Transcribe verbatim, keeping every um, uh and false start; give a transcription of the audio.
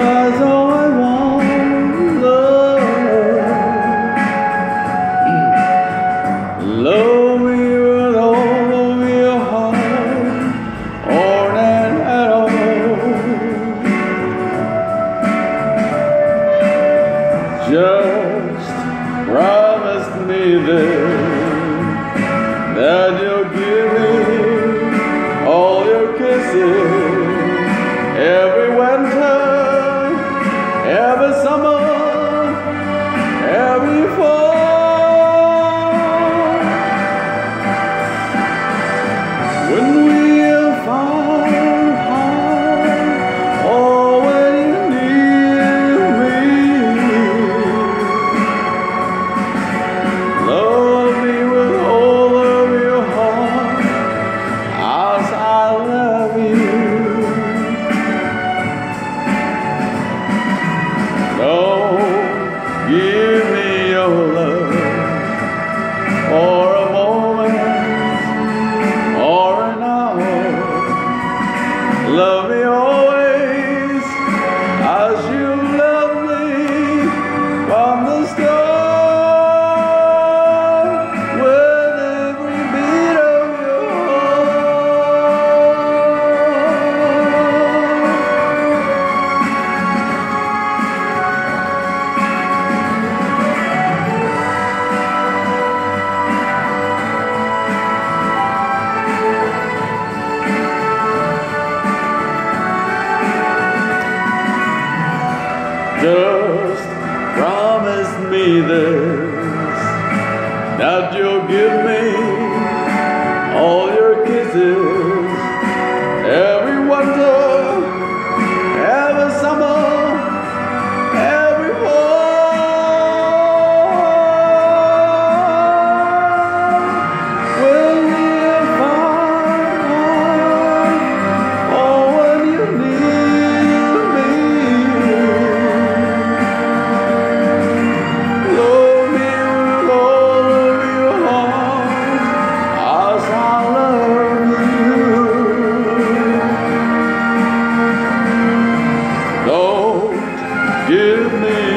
That's all I want, love. Love me with all of your heart, or not at all. Just promise me this, that you'll give me all your kisses every winter, every summer, every fall. When we are far apart, or when you need me, love me with all of your heart, as I love you. Don't give me your love for a moment or an hour. Love me always as you love me from the start, with every beat of your Just promise me this, that you'll give me all your kisses every winter, every summer, every fall. When we're far apart, or when you need me, love me with all of your heart, as I love you. Don't give me